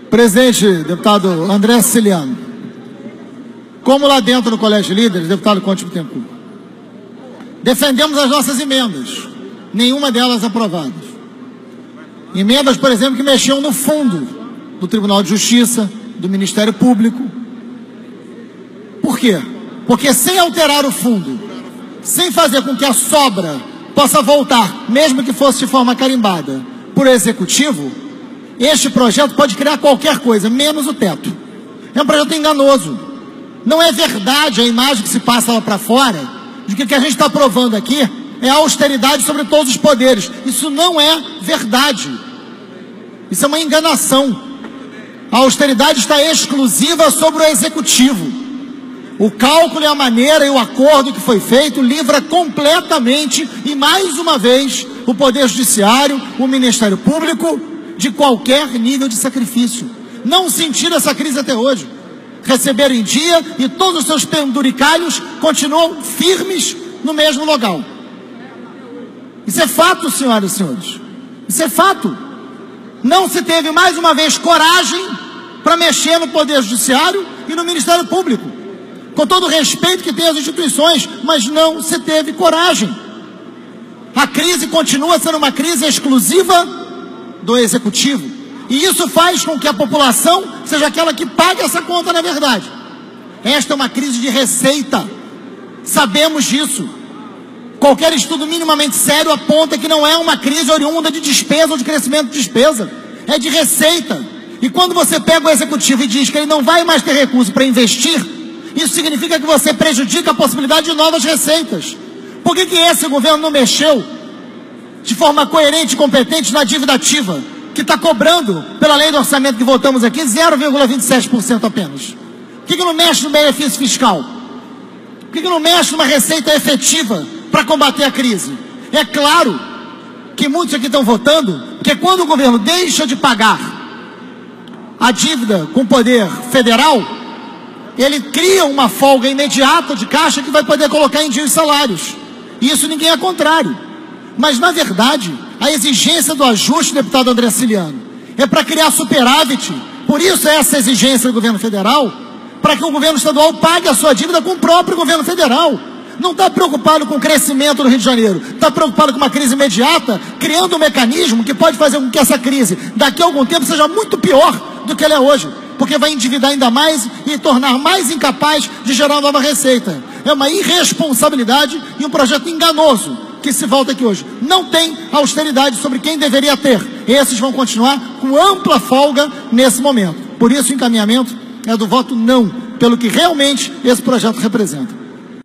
Presidente, deputado André Siciliano, como lá dentro do Colégio de Líderes, deputado Conte Bittencourt, defendemos as nossas emendas, nenhuma delas aprovadas. Emendas, por exemplo, que mexiam no fundo do Tribunal de Justiça, do Ministério Público. Por quê? Porque sem alterar o fundo, sem fazer com que a sobra possa voltar, mesmo que fosse de forma carimbada, por executivo, este projeto pode criar qualquer coisa, menos o teto. É um projeto enganoso. Não é verdade a imagem que se passa lá para fora, de que o que a gente está aprovando aqui é austeridade sobre todos os poderes. Isso não é verdade. Isso é uma enganação. A austeridade está exclusiva sobre o executivo. O cálculo e a maneira e o acordo que foi feito livra completamente e mais uma vez o Poder Judiciário, o Ministério Público, de qualquer nível de sacrifício. Não sentiram essa crise até hoje. Receberam em dia e todos os seus penduricalhos continuam firmes no mesmo local. Isso é fato, senhoras e senhores. Isso é fato. Não se teve mais uma vez coragem para mexer no Poder Judiciário e no Ministério Público. Com todo o respeito que tem às instituições, mas não se teve coragem. A crise continua sendo uma crise exclusiva do Executivo. E isso faz com que a população seja aquela que pague essa conta, na verdade. Esta é uma crise de receita. Sabemos disso. Qualquer estudo minimamente sério aponta que não é uma crise oriunda de despesa ou de crescimento de despesa. É de receita. E quando você pega o Executivo e diz que ele não vai mais ter recurso para investir, isso significa que você prejudica a possibilidade de novas receitas. Por que esse governo não mexeu de forma coerente e competente na dívida ativa, que está cobrando, pela lei do orçamento que votamos aqui, 0,27% apenas? Por que não mexe no benefício fiscal? Por que não mexe numa receita efetiva para combater a crise? É claro que muitos aqui estão votando, porque quando o governo deixa de pagar a dívida com o poder federal, ele cria uma folga imediata de caixa que vai poder colocar em dia os salários. E isso ninguém é contrário. Mas, na verdade, a exigência do ajuste, deputado André Siciliano, é para criar superávit. Por isso é essa exigência do governo federal, para que o governo estadual pague a sua dívida com o próprio governo federal. Não está preocupado com o crescimento do Rio de Janeiro, está preocupado com uma crise imediata, criando um mecanismo que pode fazer com que essa crise, daqui a algum tempo, seja muito pior do que ela é hoje, porque vai endividar ainda mais e tornar mais incapaz de gerar nova receita. É uma irresponsabilidade e um projeto enganoso que se volta aqui hoje. Não tem austeridade sobre quem deveria ter. Esses vão continuar com ampla folga nesse momento. Por isso o encaminhamento é do voto não, pelo que realmente esse projeto representa.